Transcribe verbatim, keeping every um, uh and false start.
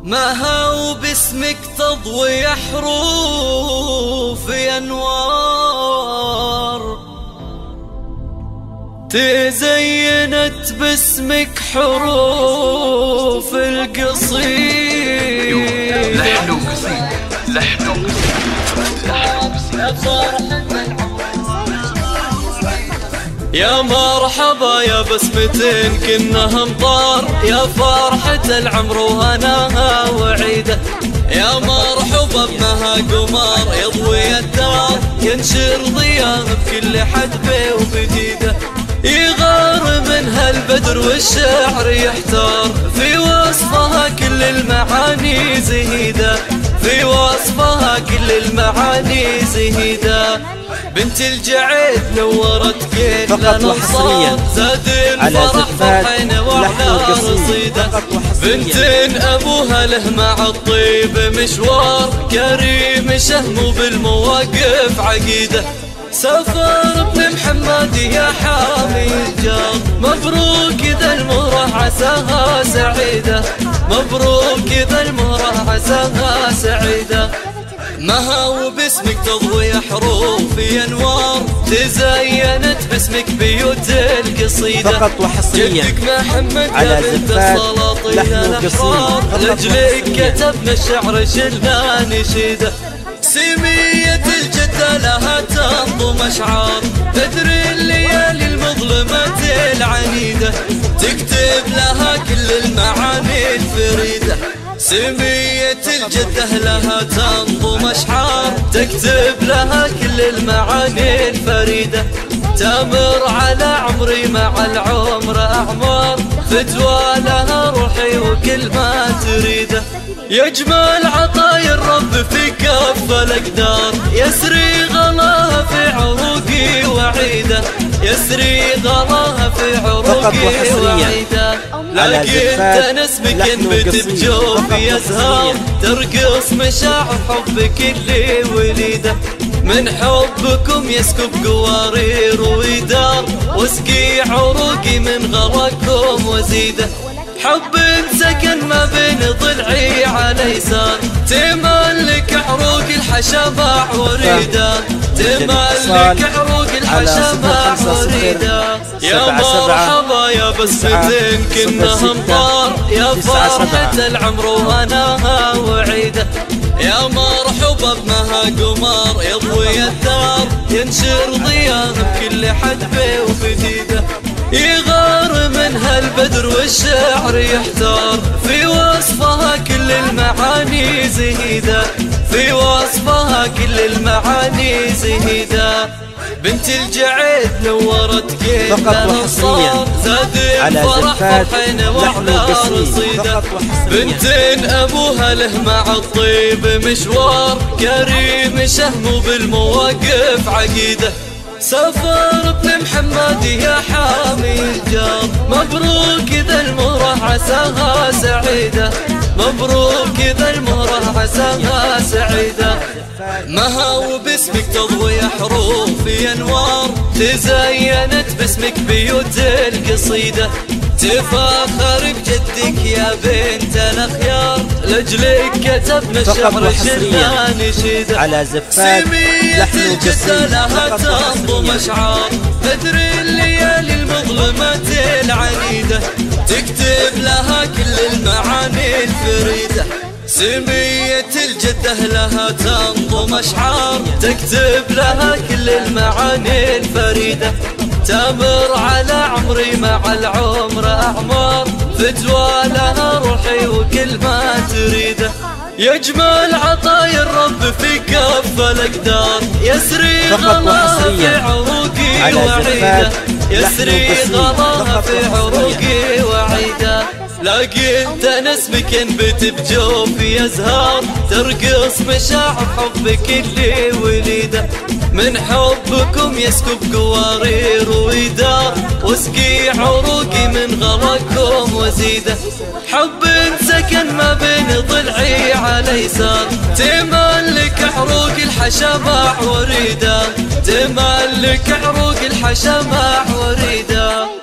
مها باسمك تضوي حروف أنوار، تزينت باسمك حروف القصيد. لحن وقصيد لحن وقصيد يا مرحبا يا بسمتين كنها امطار، يا فرحة العمر وهناها وعيده. يا مرحبا بمها قمر يضوي الدار، ينشر ضياء بكل حدبه وبديده. يغار منها البدر والشعر يحتار، في وصفها كل المعاني زهيده، في وصفها كل المعاني زهيده. بنت الجعيد نورت كل الانصار، زاد الفرح فرحين واحلى رصيده. بنت ابوها له مع الطيب مشوار، كريم شهم بالمواقف عقيده. سافر ابن محمد يا حامي الجار، مبروك ذا المهره عساها سعيده، مبروك ذا المهره عساها سعيده. مها وباسمك تضوي حروف انوار، تزينت باسمك بيوت القصيده. فقط وحصريا جدك محمد على بنت زفات السلاطين الاحرار، لاجلك كتبنا الشعر شلنا نشيده. سمية الجدة لها تنظم اشعار، تدري الليالي المظلمة العنيدة، تكتب لها كل المعاني الفريدة. سمية الجدة لها تنظم اشعار، تكتب لها كل المعاني الفريدة. تمر على عمري مع العمر اعمار، فتوى لها روحي وكل ما تريده. يجمل عطايا الرب في كف الاقدار، يسري غلاها في عروقي وعيده، يسري غلاها في عروقي وعيده. لكن تنسمك انبت بجوفي ازهار، ترقص مشاعر حبك اللي وليده. من حبكم يسكب قوارير ويدار، واسقي عروقي من غلاكم وزيده. حب سكن ما بين ضلعي على يسار، تملك عروق الحشا وريده، تملك عروق الحشا وريده. يا مرحبا يا بسمتين كنها امطار، يا فرحة العمر وهناها وعيده. يا مرحبا بمها قمر يضوي الدار، ينشر ضياء بكل حدبه وبديده. يغار منها البدر والشعر يحتار، في وصفها كل المعاني زهيده، في وصفها كل المعاني زهيده. بنت الجعيد نورت كل الانصار، زاد الفرح فرحين واحلى رصيده. بنت ابوها له مع الطيب مشوار، كريم شهم بالمواقف عقيده. سافر ابن محمد يا حامي الجار، مبروك ذا المهره عساها سعيده، مبروك ذا المهره عساها سعيده. مها وباسمك تضوي حروف انوار، تزينت باسمك بيوت القصيده. تفاخر بجدك يا بنت الاخيار، لاجلك كتبنا الشعر شلنا نشيده. على زفات لحن الجدة لها تنظم اشعار، تدري الليالي المظلمة العنيدة، تكتب لها كل المعاني الفريدة. سمية الجدة لها تنظم اشعار، تكتب لها كل المعاني الفريدة. تمر على عمري مع العمر اعمار، فتوى لها روحي وكل ما تريده. يجمل عطايا الرب في كف الاقدار، يسري غلاها في عروقي وعيده، يسري غلاها في عروقي وعيده. لكن تنسمك انبت بجوفي ازهار، ترقص مشاعر حبك اللي وليده. من حبكم يسكب قوارير ويدار، واسقي عروقي من غلاكم وزيده. حب سكن ما بين ضلعي على يسار، تملك عروق الحشا وريده، تملك عروق الحشا وريده.